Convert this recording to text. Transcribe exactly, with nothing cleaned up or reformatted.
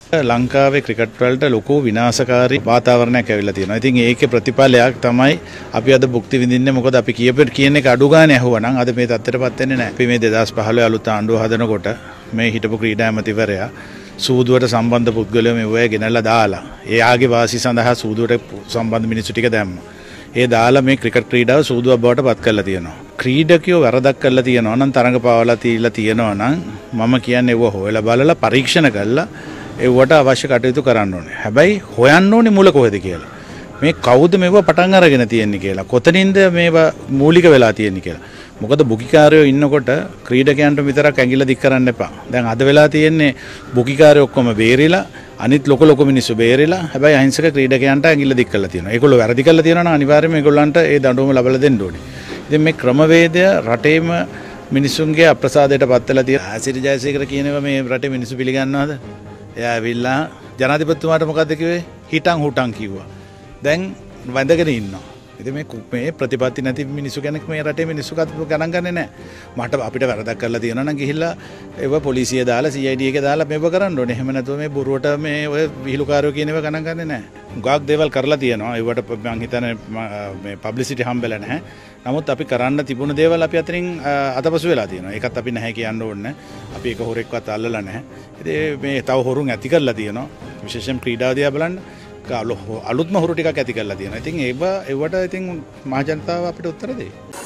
ලංකාවේ ක්‍රිකට් වලට ලොකු විනාශකාරී වාතාවරණයක් ඇවිල්ලා තියෙනවා. ඉතින් ඒකේ ප්‍රතිඵලයක් තමයි අපි අද භුක්ති විඳින්නේ. මොකද අපි කියපෙට කියන එක අඩු ගානේ ඇහුවනම් අද මේ තත්ත්වයටපත් වෙන්නේ නැහැ. අපි මේ දෙදාස් පහළොව අලුත් ආණ්ඩුව හදනකොට මේ හිටපු ක්‍රීඩා ඇමතිවරයා සූදුවට සම්බන්ධ පුද්ගලයෝ මේ ඔය ගෙනල්ලා දාලා එයාගේ වාසි සඳහා සූදුවට සම්බන්ධ මිනිස්සු ටික දැම්මා. ඒ දාලා මේ ක්‍රිකට් ක්‍රීඩාව සූදුවක් බවට පත් කරලා තියෙනවා. ක්‍රීඩකයෝ වැරදක් කරලා තියෙනවා නම් තරඟ පාවලා තියලා තියෙනවා නම් මම කියන්නේ ඒව හොයලා බලලා පරීක්ෂණ කරලා ඒවට අවශ්‍ය කටයුතු කරන්න ඕනේ. හැබැයි හොයන්න ඕනේ මුල කොහෙද කියලා. මේ කවුද මේව පටන් අරගෙන තියෙන්නේ කියලා. කොතනින්ද මේවා මූලික වෙලා තියෙන්නේ කියලා. මොකද බුකිකාරයෝ ඉන්නකොට ක්‍රීඩකයන්ට විතරක් ඇඟිල්ල දික් කරන්න එපා. දැන් අද වෙලා තියෙන්නේ බුකිකාරයෝ ඔක්කොම බේරිලා අනිත් ලොක ලොක මිනිස්සු බේරිලා හැබැයි අහිංසක ක්‍රීඩකයන්ට ඇඟිල්ල දික් කරලා තියෙනවා. ඒගොල්ලෝ වැරදි කරලා තියෙනවා නම් අනිවාර්යයෙන්ම ඒගොල්ලන්ට ඒ දඬුවම ලබා දෙන්න ඕනේ. ඉතින් මේ ක්‍රමවේදය රටේම මිනිසුන්ගේ අප්‍රසාදයට පත් වෙලා තියෙනවා. ආසිරි ජයසේකර කියනවා මේ රටේ මිනිස්සු පිළිගන්නවද? එයා ඇවිල්ලා ජනාධිපතිතුමාට මොකද්ද කිව්වේ? හිටන් හුටන් කිව්වා. දැන් වැඳගෙන ඉන්නවා. ඉතින් මේ මේ ප්‍රතිපත්ති නැති මිනිස්සු කෙනෙක් මේ රටේ මිනිස්සු ගණන් ගන්නේ නැහැ. මට අපිට වැරදක් කරලා තියෙනවා නම් ගිහිල්ලා ඒව පොලිසිය දාලා සී ආයි ඩී එකේ දාලා මේව කරන්න ඕනේ. එහෙම නැතුව මේ බොරුවට මේ ඔය විහිළුකාරයෝ කියන ඒවා ගණන් ගන්නේ නැහැ. ගාක් දේවල් කරලා තියෙනවා. ඒවට මම හිතන්නේ මේ පබ්ලිසිටි හම්බෙලා නැහැ. නමුත් අපි කරන්න තිබුණ දේවල් අපි අතරින් අතපසු වෙලා තියෙනවා. ඒකත් අපි නැහැ කියන්න ඕනේ. අපි ඒක හොරෙක්වත් අල්ලලා නැහැ. ඉතින් මේ තව හොරුන් ඇති කරලා තියෙනවා. විශේෂයෙන් ක්‍රීඩාව දිහා බලන්න අලුත්ම හොරු ටිකක් ඇති කරලා තියෙනවා. ඉතින් ඒව ඒවට ඉතින් මහ ජනතාව අපිට උත්තර දෙයි.